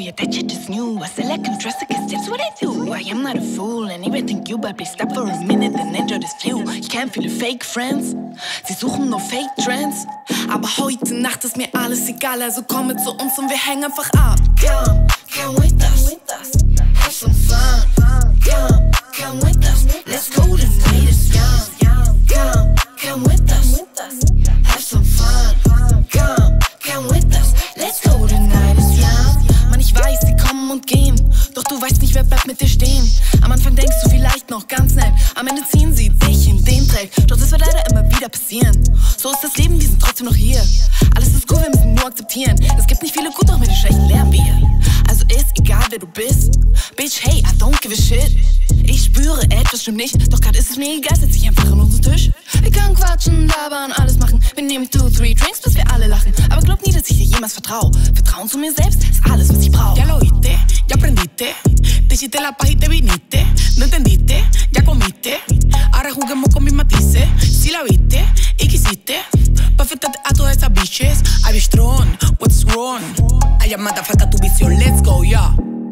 yeah, that shit is new. I select contrast, cause that's what I do. I am not a fool, and even think you, but please stop for a minute and enjoy this view. You can't feel the fake friends, sie suchen nur Fake Trends. Aber heute Nacht ist mir alles egal, also komm mit zu uns und wir hängen einfach ab. Come with us, have some fun. Come with us, let's go, the night is young. Come with us, have some fun. Come with us, let's go, the night is young. Mann, ich weiß, sie kommen und gehen, doch du weißt nicht, wer bleibt mit dir stehen. Am Anfang denkst du vielleicht noch ganz nett, am Ende ziehen sie dich in den Dreck. Doch das wird leider immer wieder passieren. So ist das Leben, wir sind trotzdem noch hier. Alles ist cool, wir müssen nur akzeptieren. Es gibt nicht viele gut, auch mit den schlechten lernen wir. Also ist egal, wer du bist. Bitch, hey, I don't give a shit. Ich spüre, etwas stimmt nicht, doch grad ist es mir egal, setz dich einfach an unseren Tisch. Wir können quatschen, labern, alles machen. Wir nehmen 2, 3 Drinks, bis wir alle lachen. Aber glaub nie, dass ich dir jemals vertrau. Vertrauen zu mir selbst ist alles, was ich brauch. Ya lo oíste, ya aprendiste. Te hiciste la paz y te viniste. No entendiste, ya comiste. Ahora juguemos con mis matices. Si la viste y quisiste, pa' afectarte a todas esas bitches. I be strong, what's wrong? I am motherfucker tu visión, let's go, yeah.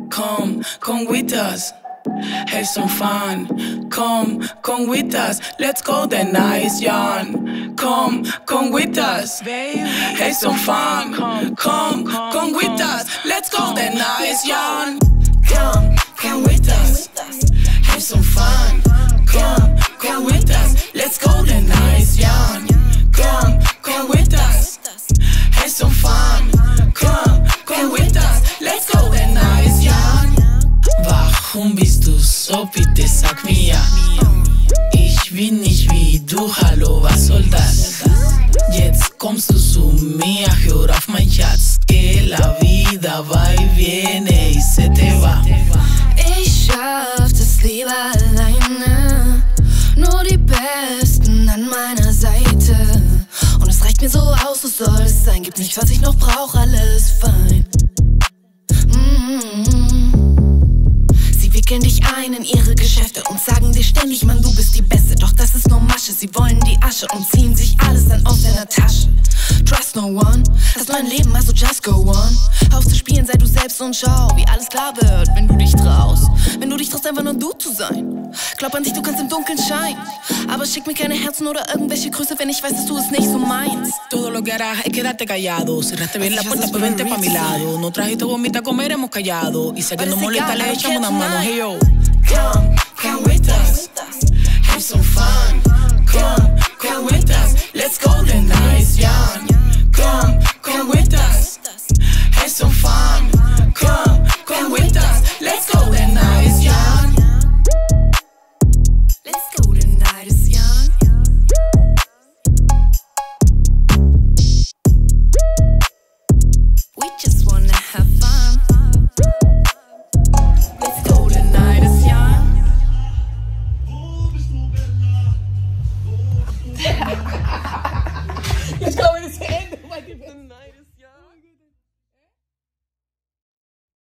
Come with us. Have some fun. Come with us. Let's go, the night is young. Come with us. Baby. Have some fun. Come with us. Let's go, the night is young. Come with us. Have some fun. Come with us. Let's go, the night is young. Come with us. Have some fun. Come with us. Let's go, the night is young. Warum bist du so, bitte sag mir? Ich bin nicht wie du, hallo, was soll das? Jetzt kommst du zu mir, hör auf mein Schatz, que la vida va y viene y se te va. Ich schaff das lieber alleine, nur die Besten an meiner Seite. Und es reicht mir so aus, so soll es sein, gibt nichts, was ich noch brauch, alles fein. Sie wickeln dich ein in ihre Geschäfte und sagen dir ständig, Mann, du bist die Beste. Doch das ist nur Masche, sie wollen die Asche und ziehen sich alles dann aus deiner Tasche. Trust no one, hast nur ein Leben, also just go on. Hör auf zu spielen, sei du selbst und schau, wie alles klar wird, wenn du dich traust. Wenn du dich traust, einfach nur du zu sein. Glaub an dich, du kannst im Dunkeln scheinen. Aber schick mir keine Herzen oder irgendwelche Grüße, wenn ich weiß, dass du es nicht so meinst. Todo lo que harás es quedarte callado. Cerraste bien la puerta, pues vente pa' mi lado. No trajiste gomita a comer, hemos callado. Y si que no molesta, le echamos unas manos, hey yo. Come with us. Have some fun. Come with us. Let's go, the night is young. Come with us. Have some fun. Come with us. Let's go, the night is young. Let's go, the night is young.